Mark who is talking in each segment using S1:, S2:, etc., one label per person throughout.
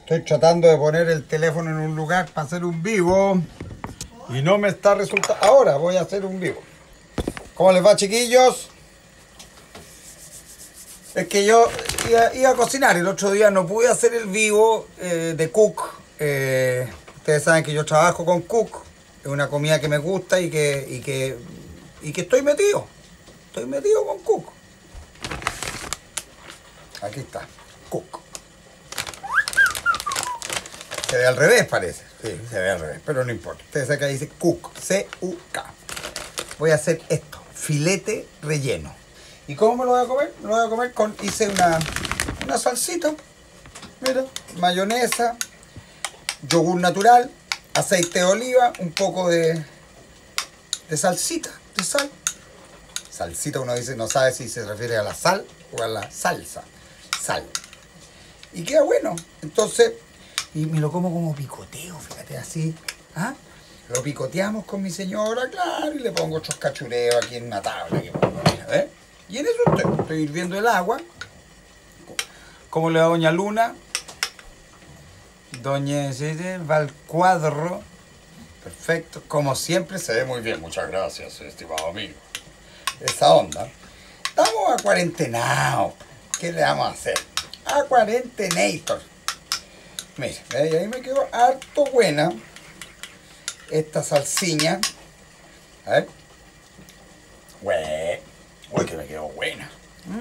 S1: Estoy tratando de poner el teléfono en un lugar para hacer un vivo y no me está resultando. Ahora voy a hacer un vivo. ¿Cómo les va, chiquillos? Es que yo iba a cocinar y el otro día no pude hacer el vivo de Cook. Ustedes saben que yo trabajo con Cook. Es una comida que me gusta y que estoy metido. Estoy metido con Cook. Aquí está, Cook. Se ve al revés, parece. Sí, se ve al revés, pero no importa. Ustedes saben que ahí dice Cook, C-U-K. Voy a hacer esto, filete relleno. ¿Y cómo me lo voy a comer? Me lo voy a comer con, hice una salsita. Mira, mayonesa, yogur natural, aceite de oliva, un poco de salsita, de sal. Salsita, uno dice, no sabe si se refiere a la sal o a la salsa. Sal. Y queda bueno. Entonces, y me lo como picoteo, fíjate, así. ¿Ah? Lo picoteamos con mi señora, claro, y le pongo otros cachureos aquí en una tabla que pongo, mira, ¿ves? Y en eso estoy hirviendo el agua. ¿Cómo le va doña Luna? Doña va al cuadro. Perfecto. Como siempre se ve muy bien. Muchas gracias, estimado amigo. Esa onda. Estamos a cuarentenados. ¿Qué le vamos a hacer? A cuarentenator. Mira, ahí me quedó harto buena esta salsiña. A ver. Uy, que me quedó buena.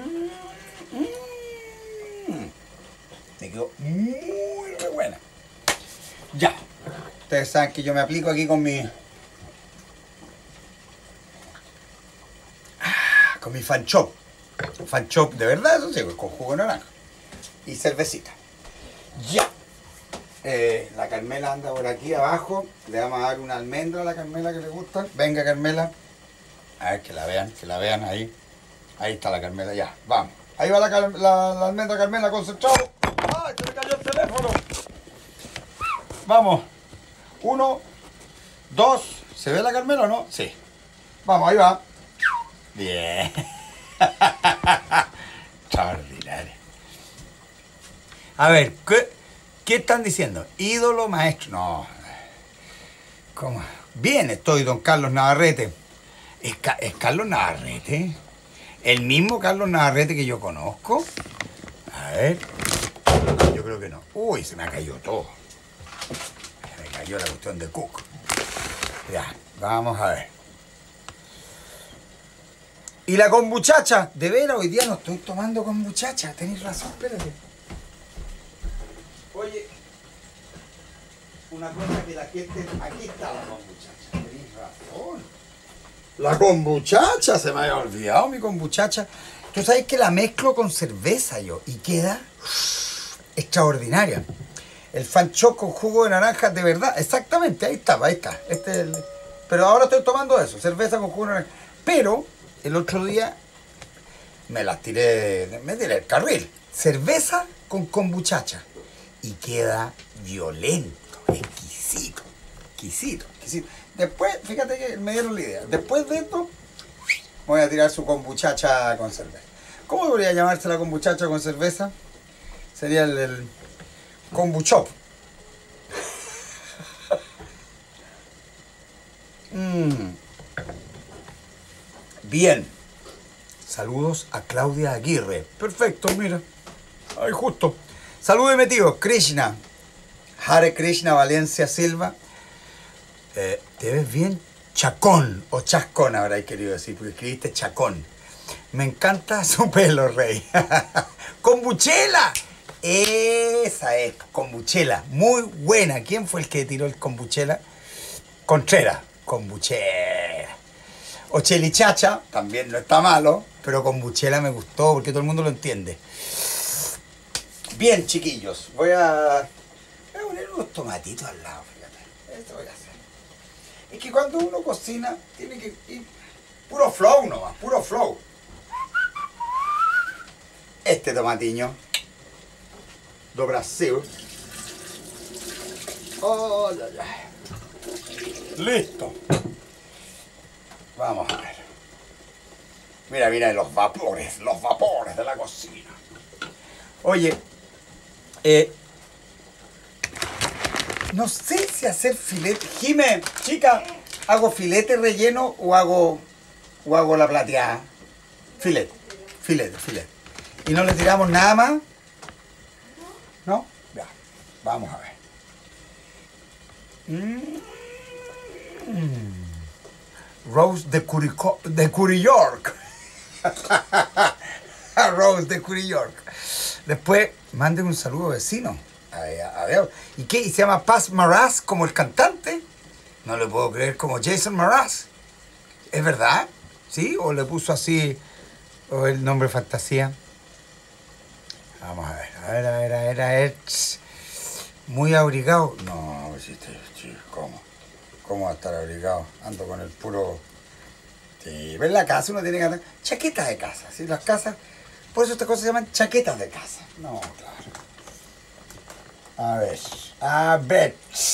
S1: Me quedó muy buena. Ya. Ustedes saben que yo me aplico aquí con mi fan chop. Fan chop de verdad, eso sí, con jugo de naranja. Y cervecita. Ya. La Carmela anda por aquí abajo. Le vamos a dar una almendra a la Carmela que le gusta. Venga, Carmela. A ver, que la vean ahí. Ahí está la Carmela, ya, vamos. Ahí va la almendra Carmela, concentrado. ¡Ay, se me cayó el teléfono! Vamos. 1, 2. ¿Se ve la Carmela o no? Sí. Vamos, ahí va. Bien. Extraordinario. A ver, ¿qué están diciendo? Ídolo, maestro. No. ¿Cómo? Bien estoy, don Carlos Navarrete. ¿Es Carlos Navarrete? ¿El mismo Carlos Navarrete que yo conozco? A ver. Yo creo que no. Uy, se me ha caído todo. Se me cayó la cuestión de Cook. Ya, vamos a ver. ¿Y la kombuchacha? De veras, hoy día no estoy tomando kombuchacha. Tenéis razón, espérate. Oye, una cosa que la gente... Aquí está la kombuchacha. Tenéis razón. La kombuchacha, se me había olvidado mi kombuchacha. Tú sabes que la mezclo con cerveza yo y queda extraordinaria. El fan chop con jugo de naranja, de verdad, exactamente, ahí está, ahí está. Pero ahora estoy tomando eso, cerveza con jugo de naranja. Pero el otro día me tiré el carril. Cerveza con kombuchacha y queda violento, exquisito, exquisito, exquisito. Después, fíjate que me dieron la idea. Después de esto, voy a tirar su kombuchacha con cerveza. ¿Cómo debería llamarse la kombuchacha con cerveza? Sería el kombuchop. Bien. Saludos a Claudia Aguirre. Perfecto, mira. Ahí justo. Salúdeme, tío. Krishna. Hare Krishna Valencia Silva. ¿Te ves bien? Chacón o chascón habréis querido decir, porque escribiste chacón. Me encanta su pelo, rey. ¡Kombuchela! Esa es, kombuchela. Muy buena. ¿Quién fue el que tiró el kombuchela? Contreras. Kombuchela. O chelichacha, también no está malo, pero kombuchela me gustó porque todo el mundo lo entiende. Bien, chiquillos. Voy a poner unos tomatitos al lado, fíjate. Esto voy a hacer. Es que cuando uno cocina, tiene que ir puro flow nomás, puro flow. Este tomatiño do Brasil. Oh, ya, ya. Listo. Vamos a ver. Mira, mira los vapores de la cocina. Oye, No sé si hacer filete. Jime, chica, ¿hago filete relleno o hago la plateada? Filete, filete. ¿Y no le tiramos nada más? ¿No? Ya, vamos a ver. Rose de Curry York. Rose de Curry York. Después, manden un saludo vecino. A ver. ¿Y qué? ¿Y se llama Paz Maraz como el cantante? No le puedo creer, como Jason Maraz. ¿Es verdad? ¿Sí? ¿O le puso así o el nombre fantasía? Vamos a ver. Muy abrigado. No, ¿cómo? ¿Cómo va a estar abrigado? Ando con el puro... Sí, ¿ves la casa? Uno tiene que andar... Chaquetas de casa, ¿sí? Las casas... Por eso estas cosas se llaman chaquetas de casa. No, claro. A ver.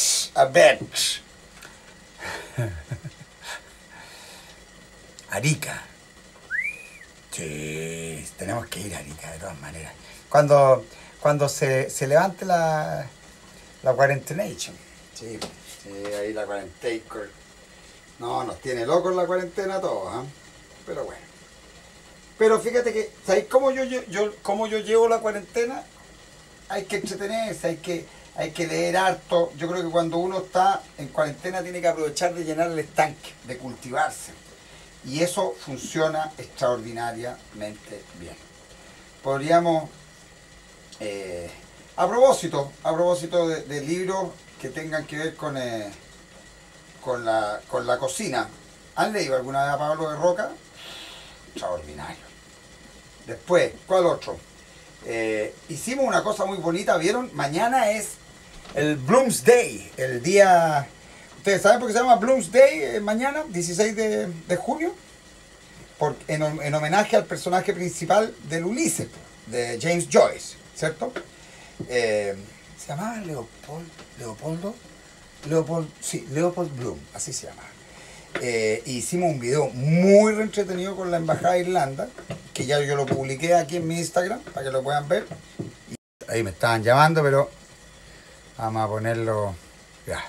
S1: Arica. Sí, tenemos que ir a Arica de todas maneras. Cuando se levante la Quarentenation. Sí, ahí la cuarentena. No, nos tiene locos la cuarentena a todos, ¿eh? Pero bueno. Pero fíjate que, ¿sabéis cómo yo llevo la cuarentena? Hay que entretenerse, hay que leer harto. Yo creo que cuando uno está en cuarentena tiene que aprovechar de llenar el estanque, de cultivarse. Y eso funciona extraordinariamente bien. Podríamos, a propósito de libros que tengan que ver con la cocina. ¿Han leído alguna vez a Pablo de Roca? Extraordinario. Después, ¿cuál otro? Hicimos una cosa muy bonita, ¿vieron? Mañana es el Bloomsday, el día... ¿Ustedes saben por qué se llama Bloomsday mañana, 16 de junio? En homenaje al personaje principal del Ulises, de James Joyce, ¿cierto? Se llamaba Leopold Bloom, así se llama. Hicimos un video muy entretenido con la Embajada de Irlanda, que ya yo lo publiqué aquí en mi Instagram, para que lo puedan ver. Ahí me estaban llamando, pero vamos a ponerlo... Ya.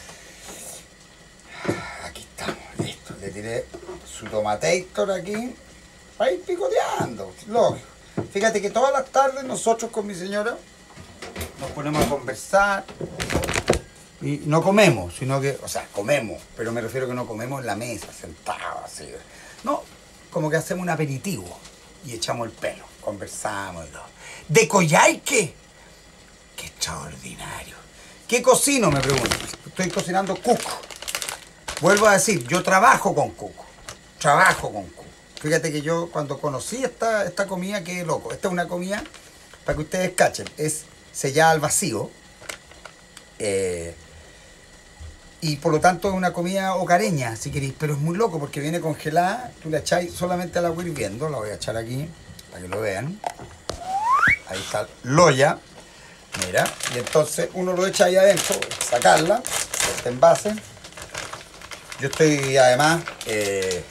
S1: Aquí estamos, listo. Le tiré su tomatator aquí, para ir picoteando, lógico. Fíjate que todas las tardes nosotros con mi señora nos ponemos a conversar. Y no comemos, sino que, o sea, comemos, pero me refiero que no comemos en la mesa, sentados, así. No, como que hacemos un aperitivo y echamos el pelo, conversamos y todo. ¿De Coyhaique? ¡Qué extraordinario! ¿Qué cocino? Me pregunto. Estoy cocinando cuco. Vuelvo a decir, yo trabajo con cuco. Fíjate que yo cuando conocí esta comida, qué loco. Esta es una comida, para que ustedes cachen, es sellada al vacío. Y por lo tanto es una comida hogareña, si queréis, pero es muy loco porque viene congelada, tú la echáis solamente al agua hirviendo, la voy a echar aquí para que lo vean. Ahí está Loya, mira, y entonces uno lo echa ahí adentro, sacarla, este envase. Yo estoy además, estoy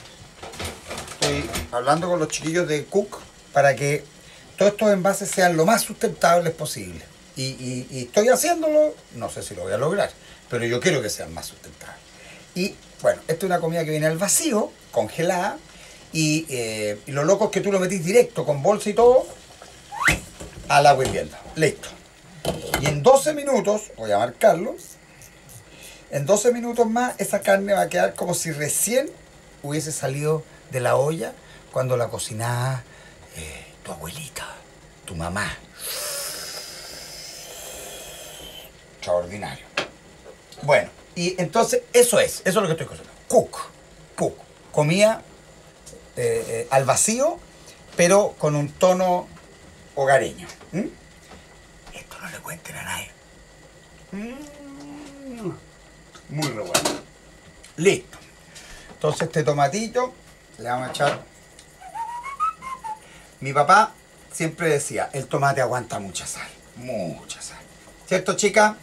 S1: hablando con los chiquillos de Cook para que todos estos envases sean lo más sustentables posible. Y estoy haciéndolo, no sé si lo voy a lograr, pero yo quiero que sean más sustentables. Y bueno, esta es una comida que viene al vacío, congelada, y lo loco es que tú lo metís directo, con bolsa y todo, al agua hirviendo. Listo. Y en 12 minutos, voy a marcarlo, en 12 minutos más esa carne va a quedar como si recién hubiese salido de la olla cuando la cocinaba tu abuelita, tu mamá. Extraordinario. Bueno, y entonces eso es lo que estoy cocinando. Cook. Comida al vacío, pero con un tono hogareño. Esto no le cuenten a nadie. Muy re bueno. Listo. Entonces este tomatito le vamos a echar. Mi papá siempre decía, el tomate aguanta mucha sal. Mucha sal. ¿Cierto, chica?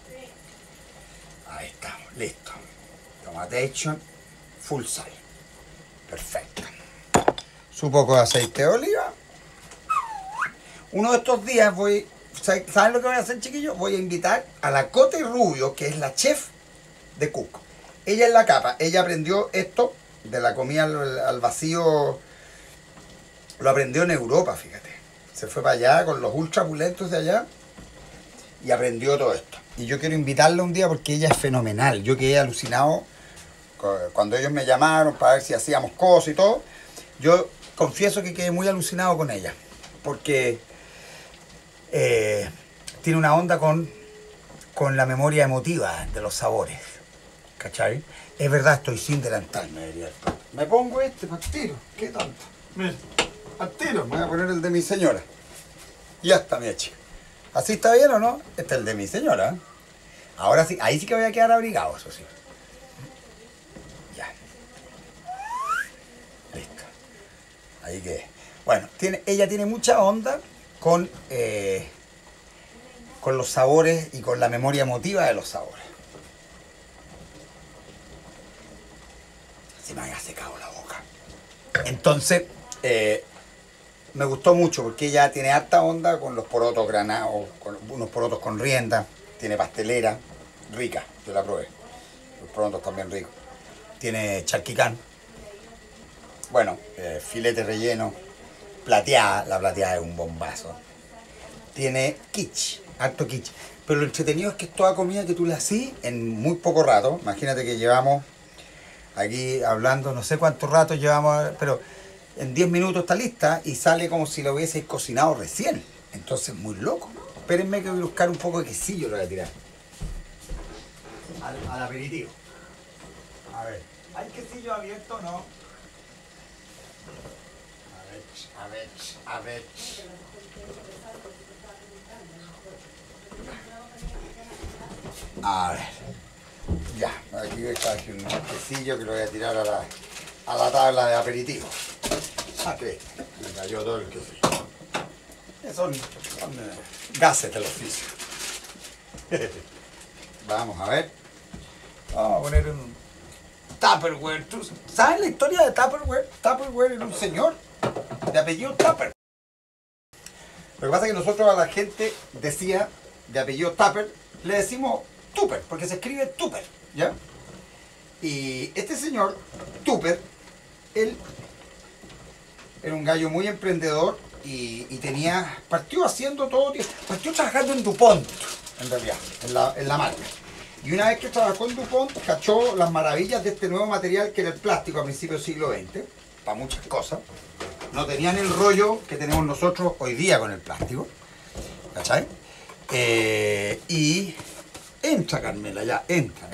S1: Ahí estamos, listo. Tomatation, full sal. Perfecto. Su poco de aceite de oliva. Uno de estos días voy ¿saben lo que voy a hacer, chiquillos? Voy a invitar a la Cote Rubio, que es la chef de Cook. Ella es la capa. Ella aprendió esto de la comida al vacío. Lo aprendió en Europa, fíjate. Se fue para allá con los ultra pulentos de allá y aprendió todo esto. Y yo quiero invitarla un día porque ella es fenomenal. Yo quedé alucinado cuando ellos me llamaron para ver si hacíamos cosas y todo. Yo confieso que quedé muy alucinado con ella. Porque tiene una onda con la memoria emotiva de los sabores. ¿Cachai? Es verdad, estoy sin delantal, me diría. Me pongo este para el tiro. ¿Qué tanto? Mira, al tiro. Me voy a poner el de mi señora. Ya está, mi chica. ¿Así está bien o no? Este es el de mi señora. ¿Eh? Ahora sí, ahí sí que voy a quedar abrigado, eso sí. Ya. Listo. Ahí quedé. Bueno, ella tiene mucha onda con los sabores y con la memoria emotiva de los sabores. Se me había secado la boca. Entonces, me gustó mucho porque ella tiene harta onda con los porotos granados, con unos porotos con rienda, tiene pastelera, rica, yo la probé. Los porotos también ricos. Tiene charquicán. Bueno, filete relleno, plateada, la plateada es un bombazo. Tiene quiche, harto quiche. Pero lo entretenido es que es toda comida que tú le haces en muy poco rato. Imagínate que llevamos aquí hablando, no sé cuánto rato llevamos, pero en 10 minutos está lista y sale como si lo hubieses cocinado recién. Entonces, muy loco. Espérenme que voy a buscar un poco de quesillo, lo voy a tirar. Al aperitivo. A ver, ¿hay quesillo abierto o no? A ver. A ver. Ya, aquí está un quesillo que lo voy a tirar a la tabla de aperitivo. Que me cayó todo el quesillo. Son gases del oficio. Vamos a ver. Vamos a poner un Tupperware. ¿Tú sabes la historia de Tupperware? Tupperware era un señor de apellido Tupper. Lo que pasa es que nosotros a la gente decía de apellido Tupper, le decimos Tupper, porque se escribe Tupper, ¿ya? Y este señor, Tupper, él era un gallo muy emprendedor y partió haciendo todo, partió trabajando en DuPont, en realidad, en la marca. Y una vez que trabajó en DuPont, cachó las maravillas de este nuevo material que era el plástico a principios del siglo XX, para muchas cosas. No tenían el rollo que tenemos nosotros hoy día con el plástico, ¿cachai? Y entra, Carmela, ya, entra.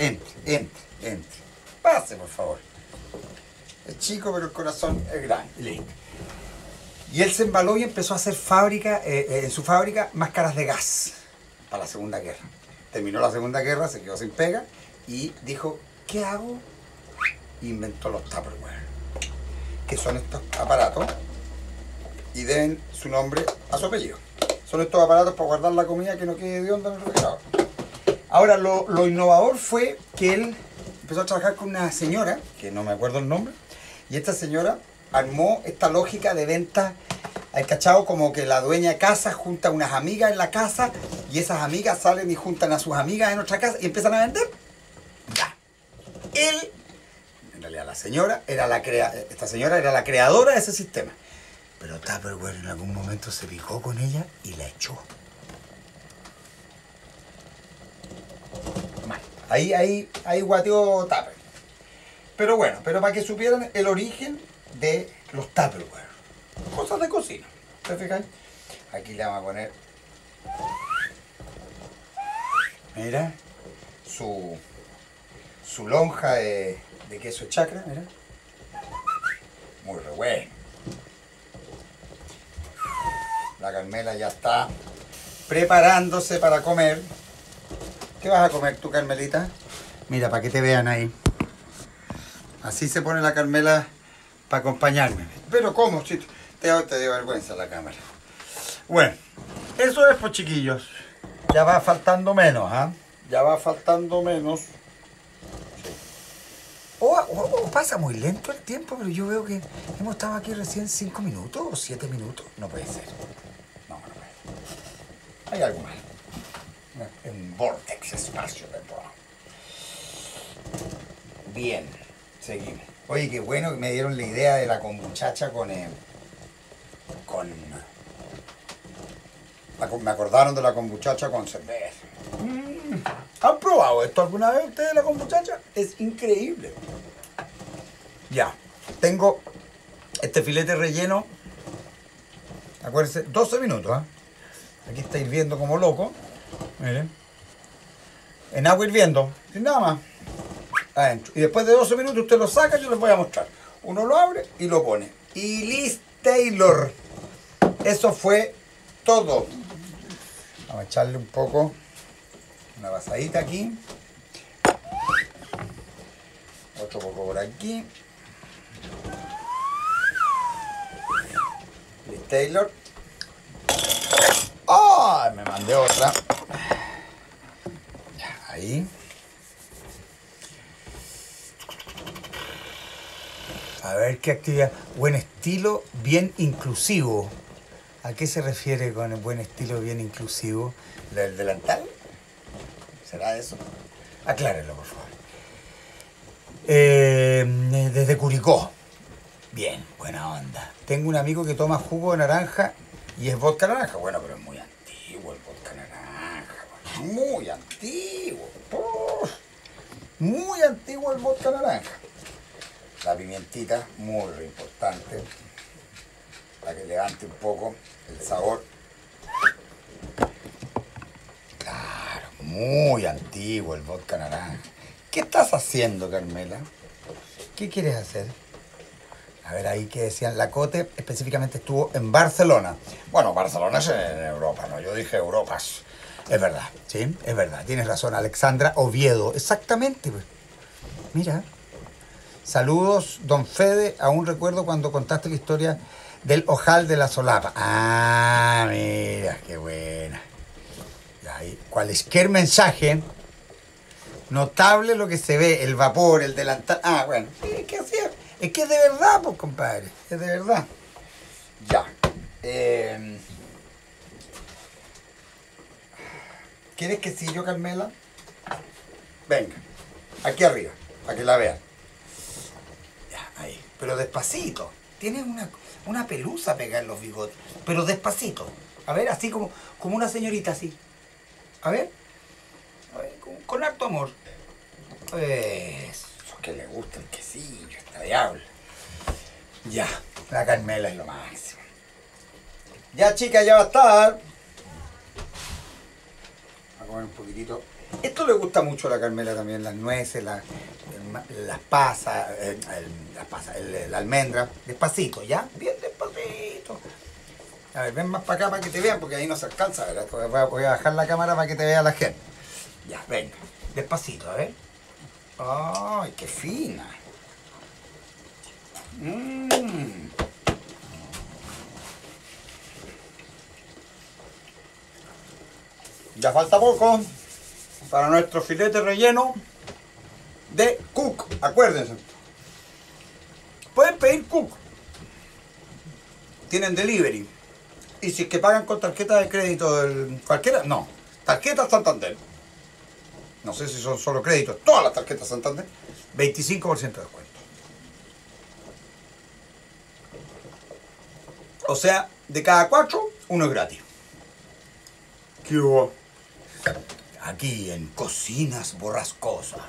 S1: Pase, por favor. Es chico, pero el corazón es grande. Listo. Y él se embaló y empezó a hacer en su fábrica máscaras de gas para la Segunda Guerra. Terminó la Segunda Guerra, se quedó sin pega y dijo, ¿qué hago? Inventó los Tupperware, que son estos aparatos y deben su nombre a su apellido. Son estos aparatos para guardar la comida que no quede de onda en el refrigerador. Ahora, lo innovador fue que él empezó a trabajar con una señora, que no me acuerdo el nombre, y esta señora armó esta lógica de venta. ¿Hay cachado? Como que la dueña de casa junta unas amigas en la casa y esas amigas salen y juntan a sus amigas en otra casa y empiezan a vender. Ya. Él, en realidad la señora, esta señora era la creadora de ese sistema. Pero Tupperware en algún momento se picó con ella y la echó. Mal. Ahí guateó Tupperware. Pero bueno, para que supieran el origen de los Tupperware. Cosas de cocina. ¿Te fijas? Aquí le vamos a poner. Mira. Su lonja de queso chacra. Mira. Muy re bueno. La Carmela ya está preparándose para comer. ¿Qué vas a comer tú, Carmelita? Mira, para que te vean ahí. Así se pone la Carmela para acompañarme. Pero ¿cómo, chito? Te dio vergüenza la cámara. Bueno, eso es, pues, chiquillos. Ya va faltando menos, ¿ah? Ya va faltando menos. O pasa muy lento el tiempo, pero yo veo que hemos estado aquí recién 5 minutos o 7 minutos. No puede ser. No puede ser. Hay algo más. Un vortex espacio dentro. Bien, seguimos. Oye, qué bueno que me dieron la idea de la kombuchacha me acordaron de la kombuchacha con cerveza. ¿Han probado esto alguna vez ustedes, la kombuchacha? Es increíble. Ya, tengo este filete relleno. Acuérdense, 12 minutos, ¿eh? Aquí está hirviendo como loco. Miren. En agua hirviendo, sin nada más. Adentro. Y después de 12 minutos usted lo saca, yo les voy a mostrar. Uno lo abre y lo pone. Y Liz Taylor. Eso fue todo. Vamos a echarle un poco, una pasadita aquí. Otro poco por aquí. Liz Taylor. ¡Ah! Me mandé otra. Ya, ahí. A ver qué actividad. Buen estilo, bien inclusivo. ¿A qué se refiere con el buen estilo, bien inclusivo? ¿El delantal? ¿Será eso? Aclárenlo, por favor. Desde Curicó. Bien, buena onda. Tengo un amigo que toma jugo de naranja y es vodka naranja. Bueno, pero es muy antiguo el vodka naranja. Muy antiguo. Muy antiguo el vodka naranja. La pimientita, muy importante, para que levante un poco el sabor. Claro, muy antiguo el vodka naranja. ¿Qué estás haciendo, Carmela? ¿Qué quieres hacer? A ver, ahí que decían, la Cote específicamente estuvo en Barcelona. Bueno, Barcelona es en Europa, ¿no? Yo dije Europas. Es verdad, sí, es verdad. Tienes razón, Alexandra Oviedo. Exactamente, pues. Mira. Saludos, don Fede. Aún recuerdo cuando contaste la historia del ojal de la solapa. Ah, mira, qué buena. Ahí, cualquier mensaje, notable lo que se ve, el vapor, el delantal. Ah, bueno, es que así es. Es que es de verdad, pues, compadre. Es de verdad. Ya. ¿Quieres quesillo, Carmela? Venga, aquí arriba, para que la vean. Ahí, pero despacito. Tienes una pelusa pegada en los bigotes. Pero despacito. A ver, así como una señorita así. A ver, con harto amor. Eso, que le gusta el quesillo, esta diabla. Ya, la Carmela es lo máximo. Ya, chica, ya va a estar. Voy a comer un poquitito. Esto le gusta mucho a la Carmela también, las nueces, las pasas, la almendra. Despacito, ¿ya? Bien despacito. A ver, ven más para acá para que te vean, porque ahí no se alcanza, ¿verdad? Voy a bajar la cámara para que te vea la gente. Ya, venga. Despacito, a ver. ¡Ay, qué fina! Ya falta poco para nuestro filete relleno de Cook. Acuérdense. Pueden pedir Cook. Tienen delivery. Y si es que pagan con tarjeta de crédito cualquiera, no. Tarjeta Santander. No sé si son solo créditos. Todas las tarjetas Santander. 25% de descuento. O sea, de cada 4, uno es gratis. ¿Qué hubo? Aquí en Cocinas Borrascosas.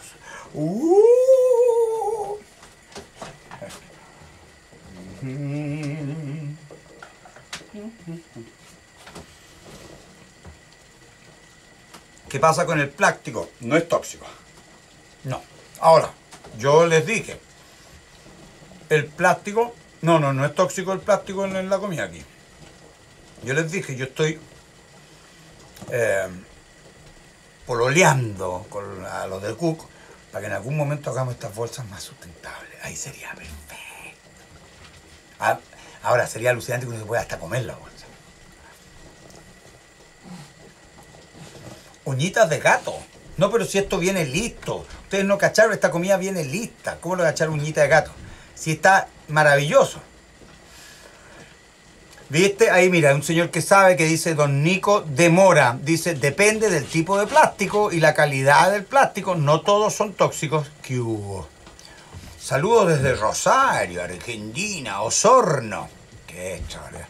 S1: ¿Qué pasa con el plástico? No es tóxico. No. Ahora, yo les dije, el plástico, no es tóxico el plástico en la comida aquí. Yo les dije, yo estoy pololeando a los de Cook para que en algún momento hagamos estas bolsas más sustentables. Ahí sería perfecto. Ahora sería alucinante que uno se pueda hasta comer la bolsa. Uñitas de gato. No, pero si esto viene listo. Ustedes no cacharon, esta comida viene lista. ¿Cómo lo voy a echar uñita de gato? Si está maravilloso. ¿Viste? Ahí mira, un señor que sabe que dice Don Nico de Mora. Dice, depende del tipo de plástico y la calidad del plástico. No todos son tóxicos. ¿Qué hubo? Saludos desde Rosario, Argentina, Osorno. Qué historia.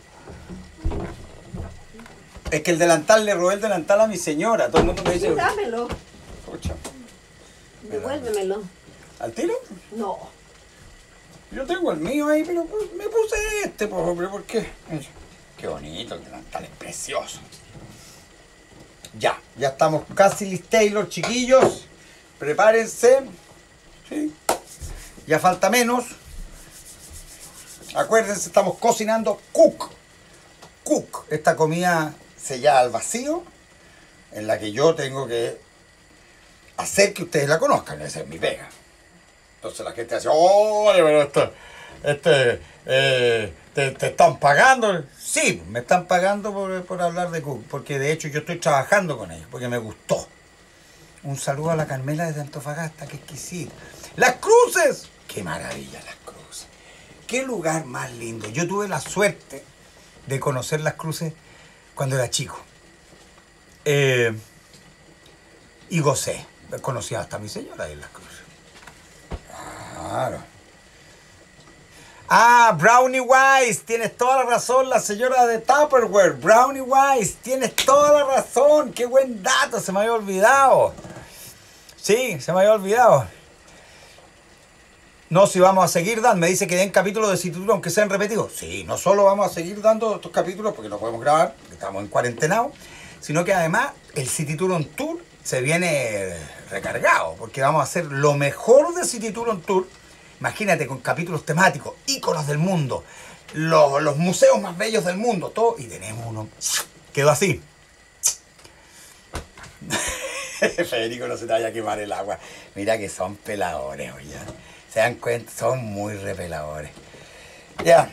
S1: Es que el delantal, le robé el delantal a mi señora. Todo el mundo me dice...
S2: Sí, dámelo.
S1: Escucha.
S2: Devuélvemelo.
S1: ¿Al tiro?
S2: No.
S1: Yo tengo el mío ahí, pero me puse este, pues, hombre, ¿por qué? Qué bonito, el delantal es precioso. Ya estamos casi listos, chiquillos. Prepárense. ¿Sí? Ya falta menos. Acuérdense, estamos cocinando cook. Cook, esta comida sellada al vacío, en la que yo tengo que hacer que ustedes la conozcan. Esa es mi pega. Entonces la gente dice, oye, pero te están pagando. Sí, me están pagando por hablar de Cook, porque de hecho yo estoy trabajando con ellos, porque me gustó. Un saludo a la Carmela desde Antofagasta, qué exquisita. ¡Las Cruces! ¡Qué maravilla Las Cruces! ¡Qué lugar más lindo! Yo tuve la suerte de conocer Las Cruces cuando era chico. Y gocé. Conocí hasta a mi señora de Las Cruces. Claro. Ah, Brownie Wise, tienes toda la razón, la señora de Tupperware. Brownie Wise, tienes toda la razón. Qué buen dato, se me había olvidado. Sí, se me había olvidado. No, si vamos a seguir dando, me dice que den capítulos de City-Tour aunque sean repetidos. Sí, no solo vamos a seguir dando estos capítulos porque no podemos grabar, porque estamos en cuarentenado, sino que además el City-Tour on Tour se viene recargado, porque vamos a hacer lo mejor de City-Tour on Tour. Imagínate, con capítulos temáticos, íconos del mundo, los museos más bellos del mundo, todo, y tenemos uno. Quedó así. Federico, no se te vaya a quemar el agua. Mira que son peladores, oye. Se dan cuenta, son muy repeladores. Ya.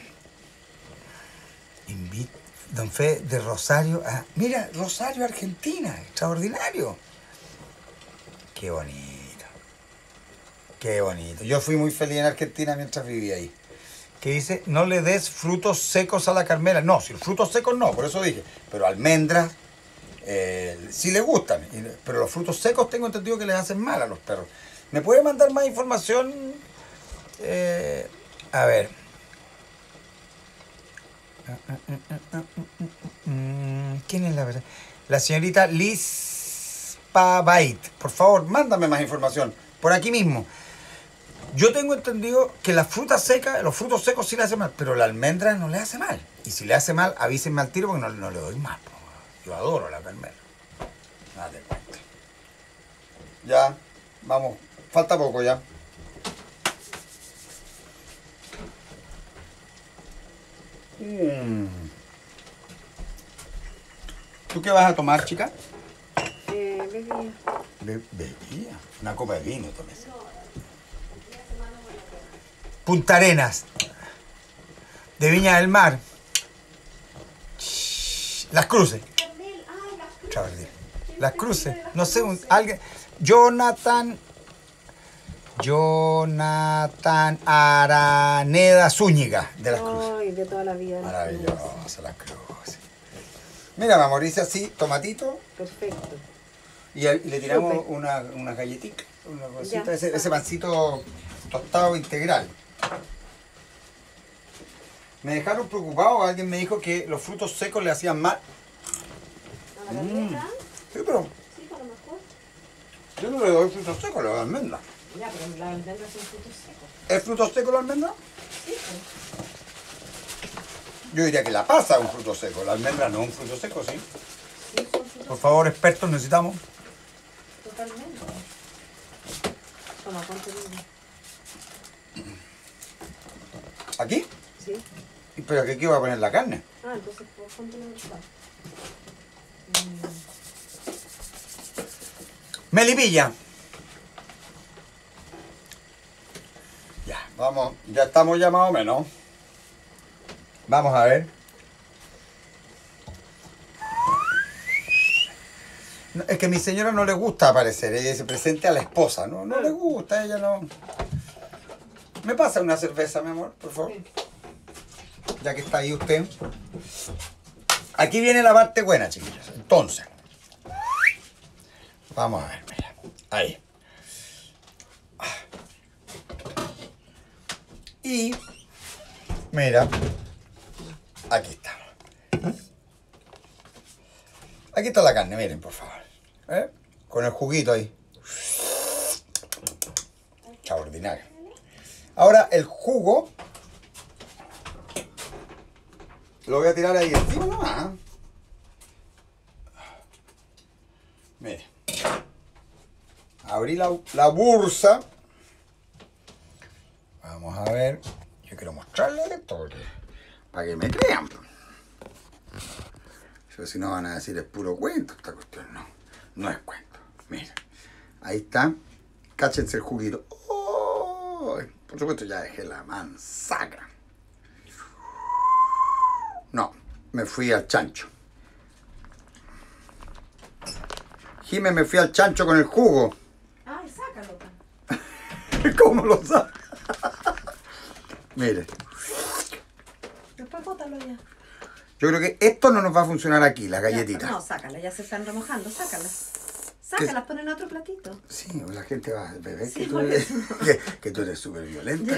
S1: Don Fe de Rosario. Mira, Rosario, Argentina. Extraordinario. Qué bonito. Qué bonito. Yo fui muy feliz en Argentina mientras vivía ahí. Que dice, no le des frutos secos a la Carmela. No, si frutos secos no, por eso dije. Pero almendras, sí le gustan. Pero los frutos secos tengo entendido que les hacen mal a los perros. ¿Me puede mandar más información? A ver. ¿Quién es la verdad? La señorita Liz Pavait. Por favor, mándame más información. Por aquí mismo. Yo tengo entendido que las frutas secas, los frutos secos sí le hacen mal, pero la almendra no le hace mal. Y si le hace mal, avísenme al tiro porque no le doy más. Yo adoro la almendra. Date cuenta. Ya, vamos. Falta poco ya. ¿Tú qué vas a tomar, chica?
S2: Bebida.
S1: Bebida. Una copa de vino, tomes. Punta Arenas. De Viña del Mar. Las Cruces. Las Cruces. No sé, alguien. Jonathan Araneda Zúñiga de Las Cruces.
S2: Ay, de toda la vida.
S1: Maravillosa Las Cruces. Mira, mi amor, dice así, tomatito.
S2: Perfecto.
S1: Y le tiramos una galletita, una cosita, ese pancito tostado integral. Me dejaron preocupado, alguien me dijo que los frutos secos le hacían mal.
S2: ¿A la galleta?
S1: Sí, pero
S2: Sí, a lo mejor.
S1: yo no le doy frutos secos, le doy almendra.
S2: Ya, pero las almendras son frutos secos.
S1: ¿Es fruto seco la almendra?
S2: Sí, pues.
S1: Yo diría que la pasa es un fruto seco, la almendra no es un fruto seco, ¿sí?
S2: Sí, son frutos
S1: Por favor, expertos, necesitamos.
S2: totalmente. Toma, ponte uno.
S1: ¿Aquí?
S2: Sí.
S1: ¿Pero aquí qué va a poner la carne?
S2: Ah, entonces pues, ponte en el lugar.
S1: Melipilla. Ya, vamos, ya estamos ya más o menos. Vamos a ver. No, es que a mi señora no le gusta aparecer, ella se presente a la esposa, no le gusta, ella no. ¿Me pasa una cerveza, mi amor, por favor?
S2: Sí.
S1: ya que está ahí usted. Aquí viene la parte buena, chiquillos. Entonces, vamos a ver, mira. Ahí. Y, mira, aquí está. Aquí está la carne, miren, por favor. Con el juguito ahí. Extraordinario. Ahora el jugo lo voy a tirar ahí encima nomás. Mire. Abrí la bursa. Vamos a ver. Yo quiero mostrarles esto porque, para que me crean. Si no van a decir es puro cuento esta cuestión. No, no es cuento. Mira. Ahí está. Cáchense el juguito. Oh, por supuesto ya dejé la manzaca. No, me fui al chancho. Jimé, me fui al chancho con el jugo.
S2: Ay, sácalo.
S1: ¿Cómo lo sabe? Mire.
S2: Después bótalo ya.
S1: Yo creo que esto no nos va a funcionar aquí, las galletitas.
S2: No, sácala, ya se están remojando, sácalas. Sácalas, pon en otro platito.
S1: Sí, la gente va a beber
S2: Sí,
S1: que tú eres súper violenta.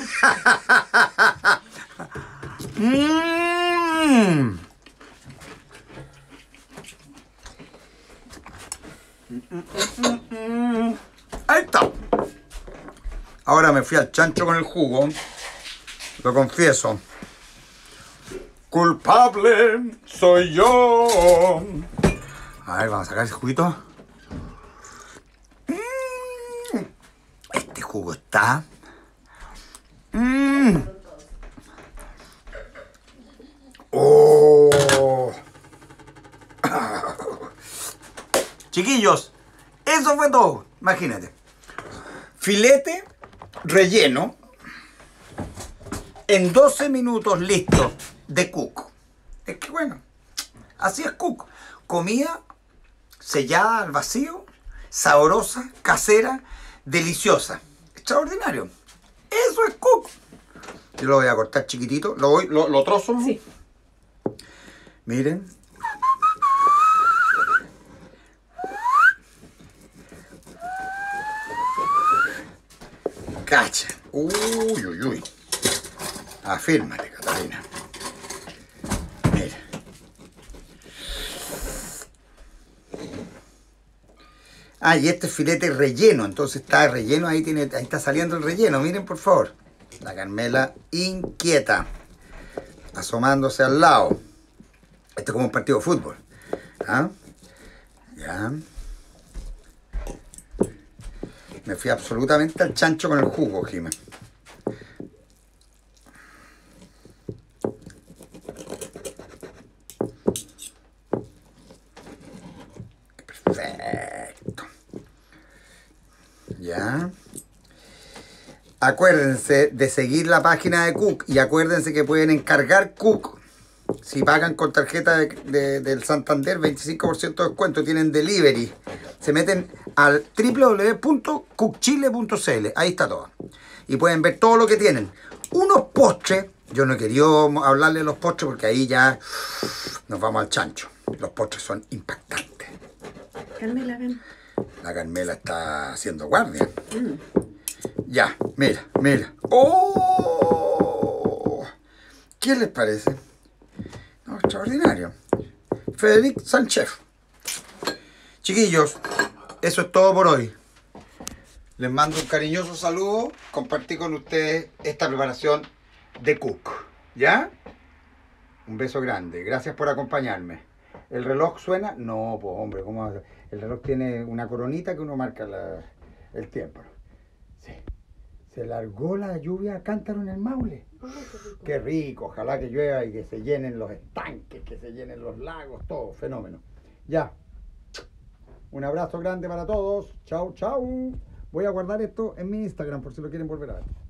S2: Ya.
S1: Ahí está. Ahora me fui al chancho con el jugo. Lo confieso. Culpable soy yo. A ver, vamos a sacar ese juguito. Este jugo está. Oh. Chiquillos, eso fue todo. Imagínate. Filete relleno en 12 minutos listo de Cook. Es que bueno, así es Cook. Comida sellada al vacío, sabrosa, casera, deliciosa. Extraordinario. Eso es Cook. Yo lo voy a cortar chiquitito. Lo trozo.
S2: Sí.
S1: Miren. Cacha. Uy, uy, uy. Afírmate, Catalina. Mira. Ah, y este filete relleno. Entonces está relleno. Ahí está saliendo el relleno. Miren, por favor. La Carmela inquieta. Asomándose al lado. Esto es como un partido de fútbol. ¿Ah? Ya. Me fui absolutamente al chancho con el jugo, Jimé. Perfecto. Ya. Acuérdense de seguir la página de Cook y acuérdense que pueden encargar Cook. Si pagan con tarjeta del Santander, 25% de descuento, tienen delivery. Se meten al www.cookchile.cl. Ahí está todo. Y pueden ver todo lo que tienen. Unos postres. Yo no he querido hablarle de los postres porque ahí ya nos vamos al chancho. Los postres son impactantes.
S2: Carmela, ven.
S1: La Carmela está haciendo guardia. Ya, mira, mira. ¡Oh! ¿Qué les parece? No, extraordinario. Federic Sánchez. Chiquillos, eso es todo por hoy. Les mando un cariñoso saludo. Compartí con ustedes esta preparación de Cook. ¿Ya? Un beso grande. Gracias por acompañarme. ¿El reloj suena? No, pues hombre, ¿cómo va a ser? El reloj tiene una coronita que uno marca el tiempo. Sí. Se largó la lluvia a cántaro en el Maule. Qué rico, ojalá que llueva y que se llenen los estanques, que se llenen los lagos, todo, fenómeno. Ya. Un abrazo grande para todos. Chau, chau. Voy a guardar esto en mi Instagram por si lo quieren volver a ver.